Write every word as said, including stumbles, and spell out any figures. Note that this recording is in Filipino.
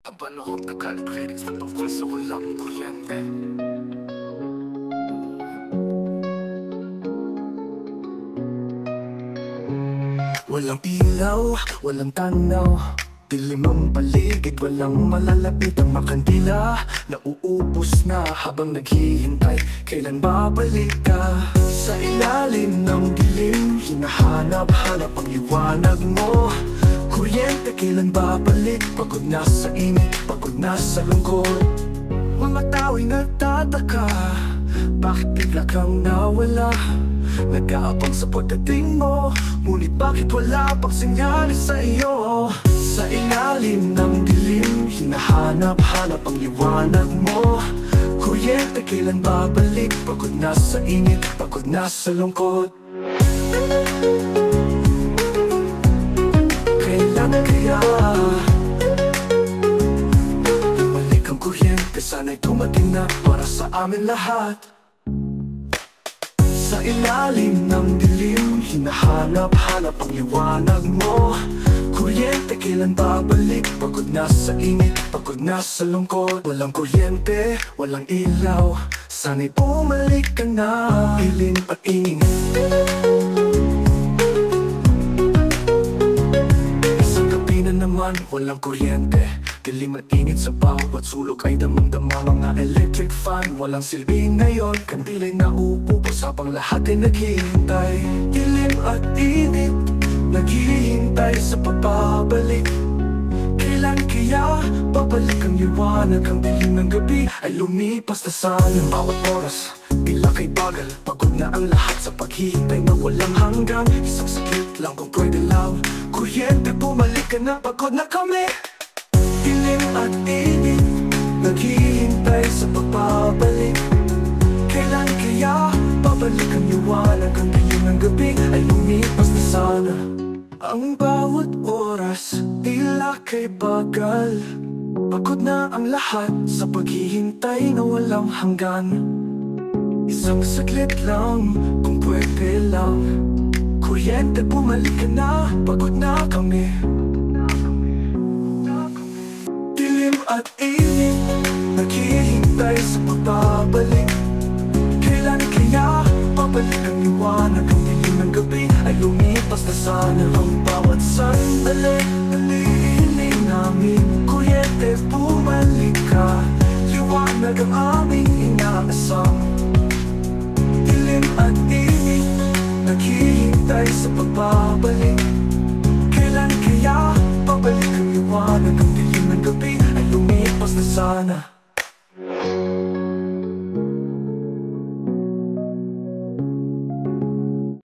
Abanahong nagkalcredits na tungkol sa walang kuryente. Walang ilaw, walang tanaw, dilim ang paligid, walang malalapit ang makandila. Nauubos na habang naghihintay, kailan babalik ka? Sa ilalim ng dilim, hinahanap-hanap ang liwanag mo. Kuryente, kailan babalik? Pagod na sa init, pagod na sa lungkot. Mga tao'y nagtataka, bakit bigla kang nawala? Nag-aabang sa pagdating mo, ngunit bakit wala pang senyales sa iyo? Sa ilalim ng dilim, hinahanap-hanap ang liwanag mo. Kuryente, kailan babalik? Pagod na sa init, pagod na sa lungkot. Kailan kaya bumalik ang kuryente? Sana'y dumating na para sa amin lahat. Sa ilalim ng dilim, hinahanap-hanap ang liwanag mo. Kuryente, kailan babalik? Pagod na sa init, pagod na sa lungkot. Walang kuryente, walang ilaw, sana'y bumalik ka na. Ilim at ingin, isang gabi na naman, walang kuryente. Dilim at init sa bawat sulok ay damang-dama. Mga electric fan, walang silbi ngayon. Kandila'y nauubos habang lahat ay naghihintay. Dilim at init, naghihintay sa pagbabalik. Kailan kaya babalik ang liwanag? Ang dilim ng gabi ay lumipas na sana. Bawat oras, tila kay bagal, pagod na ang lahat sa paghihintay na walang hanggan. Isang saglit lang kung pwede lang, kuryente, bumalik ka na, pagod na kami. Dilim at init, naghihintay sa pagbabalik. Kailan kaya babalik ang liwanag? Ang dilim ng gabi ay lumipas na sana. Ang bawat oras, tila kay bagal, pagod na ang lahat sa paghihintay na walang hanggan. Isang saglit lang, kung pwede lang, kuryente, bumalik ka na, pagod na kami. At init, naghihintay sa pagbabalik. Kailan kaya babalik ang liwanag? Ang dilim ng gabi ay lumipas na sana. Ang bawat sandali, naliinig namin. Kuryente, bumalik ka, liwanag ang aming inaasam. Dilim at init, naghihintay sa pagbabalik. Kailan kaya babalik ang liwanag? Ang dilim ng gabi ay lumipas na sana.